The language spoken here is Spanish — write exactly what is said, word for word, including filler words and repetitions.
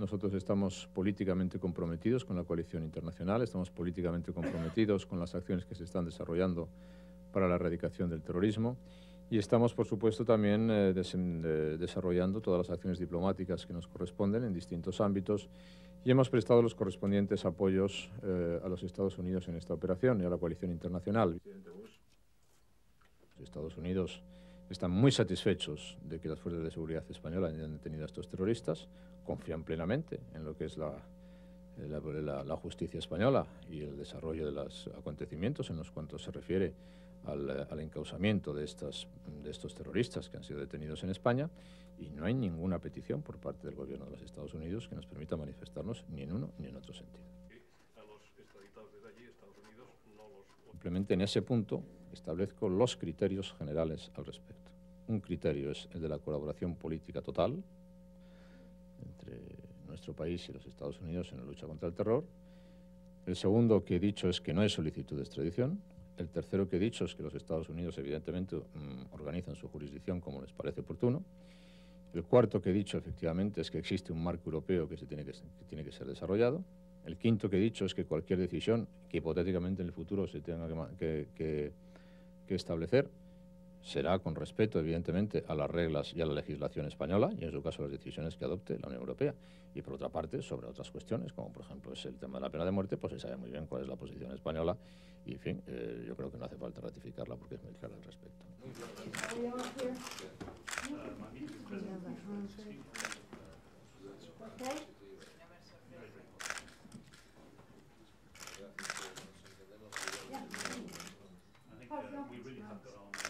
nosotros estamos políticamente comprometidos con la coalición internacional, estamos políticamente comprometidos con las acciones que se están desarrollando para la erradicación del terrorismo y estamos, por supuesto, también eh, des eh, desarrollando todas las acciones diplomáticas que nos corresponden en distintos ámbitos y hemos prestado los correspondientes apoyos eh, a los Estados Unidos en esta operación y a la coalición internacional. Los Estados Unidos están muy satisfechos de que las fuerzas de seguridad españolas hayan detenido a estos terroristas, confían plenamente en lo que es la, la, la, la justicia española y el desarrollo de los acontecimientos en los cuantos se refiere al, al encausamiento de, estas, de estos terroristas que han sido detenidos en España, y no hay ninguna petición por parte del gobierno de los Estados Unidos que nos permita manifestarnos ni en uno ni en otro sentido. Simplemente en ese punto establezco los criterios generales al respecto. Un criterio es el de la colaboración política total entre nuestro país y los Estados Unidos en la lucha contra el terror. El segundo que he dicho es que no hay solicitud de extradición. El tercero que he dicho es que los Estados Unidos, evidentemente, mmm, organizan su jurisdicción como les parece oportuno. El cuarto que he dicho, efectivamente, es que existe un marco europeo que, se tiene que, que tiene que ser desarrollado. El quinto que he dicho es que cualquier decisión que hipotéticamente en el futuro se tenga que, que, que establecer será con respeto, evidentemente, a las reglas y a la legislación española y, en su caso, las decisiones que adopte la Unión Europea. Y, por otra parte, sobre otras cuestiones, como por ejemplo es el tema de la pena de muerte, pues se sabe muy bien cuál es la posición española y, en fin, eh, yo creo que no hace falta ratificarla porque es muy clara al respecto. I think uh, we really have got on